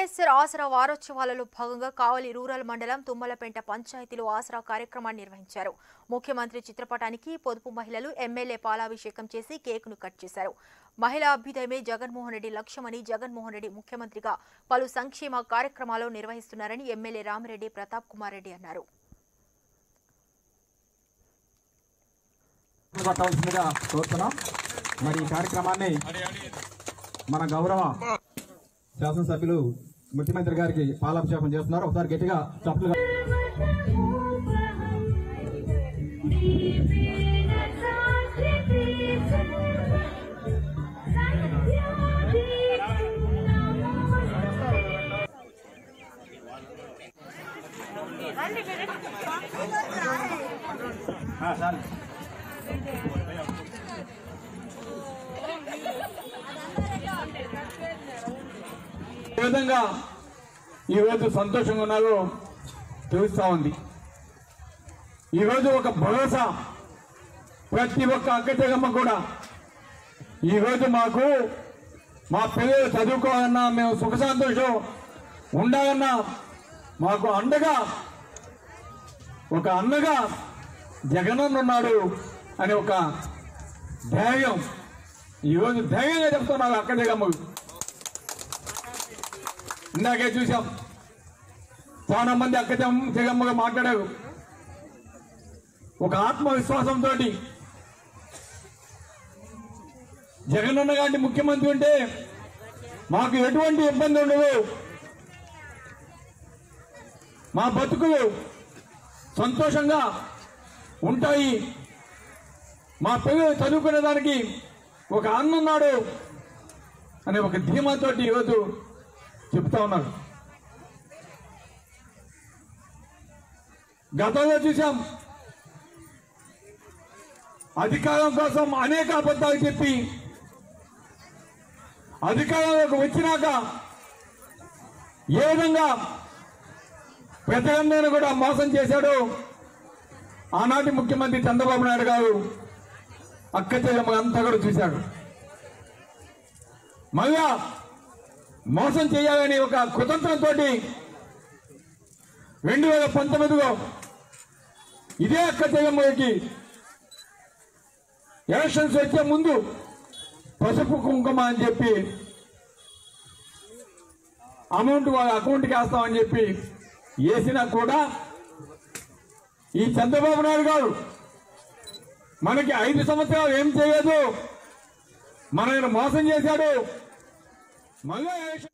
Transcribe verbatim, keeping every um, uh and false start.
వైఎస్ఆర్ ఆసరా వారోత్సవాలలో భాగంగా కావలి రూరల్ మండలం తుమ్మలపేంట పంచాయతీలో ఆసరా కార్యక్రమాన్ని నిర్వహించారు. ముఖ్యమంత్రి చిత్రపటానికి పొదుపు మహిళలు ఎమ్మెల్యే పాలాభిషేకం చేసి కేకును కట్ చేశారు. మహిళా అభ్యుదయమే జగన్మోహన్ రెడ్డి లక్ష్యమని, జగన్మోహన్ రెడ్డి ముఖ్యమంత్రిగా పలు సంక్షేమ కార్యక్రమాలు నిర్వహిస్తున్నారని ఎమ్మెల్యే రామిరెడ్డి ప్రతాప్ కుమార్ రెడ్డి అన్నారు. మరి ఈ కార్యక్రమాన్ని మన గౌరవ శాసనసభ్యులు ముఖ్యమంత్రి గారికి పాలాభిషేకం చేస్తున్నారు. ఒకసారి గట్టిగా చప్పట్లు. ఏ విధంగా ఈరోజు సంతోషంగా ఉన్నారో తెలుస్తా ఉంది. ఈరోజు ఒక భరోసా ప్రతి ఒక్క అక్కచెల్లెమ్మ కూడా ఈరోజు మాకు మా పిల్లలు చదువుకోవాలన్నా, మేము సుఖ సంతోషం ఉండాలన్నా మాకు అండగా ఒక అన్నగా జగనన్న ఉన్నాడు అని ఒక ధైర్యం ఈరోజు ధైర్యంగా చెప్తున్నారు అక్కచెల్లెమ్మకు. ఇందాకే చూసాం, చాలా మంది అక్క చెల్లెమ్మగా మాట్లాడారు. ఒక ఆత్మవిశ్వాసంతో జగనన్న గారి ముఖ్యమంత్రి ఉంటే మాకు ఎటువంటి ఇబ్బంది ఉండదు, మా బతుకులు సంతోషంగా ఉంటాయి, మా పిల్లలు చదువుకునే దానికి ఒక అన్న ఉన్నాడు అనే ఒక ధీమాతో ఈరోజు చెప్తా ఉన్నారు. గతంలో చూసాం, అధికారం కోసం అనేక అబద్ధాలు చెప్పి అధికారంలోకి వచ్చినాక ఏ విధంగా ప్రజలందరూ కూడా మోసం చేశాడు ఆనాటి ముఖ్యమంత్రి చంద్రబాబు నాయుడు గారు. అక్క చెల్లెమ్మ అంతా కూడా చూశాడు. మళ్ళా మోసం చేయాలని ఒక కుతంత్రంతో రెండు వేల పంతొమ్మిదిలో ఇదే అక్క చెల్లెమ్మకి ఎలక్షన్స్ వచ్చే ముందు పసుపు కుంకుమ అని చెప్పి అమౌంట్ వాళ్ళ అకౌంట్కి వేస్తామని చెప్పి వేసినా కూడా ఈ చంద్రబాబు నాయుడు గారు మనకి ఐదు సంవత్సరాలు ఏం చేయలేదు, మనల్ని మోసం చేశాడు. మళ్ళీ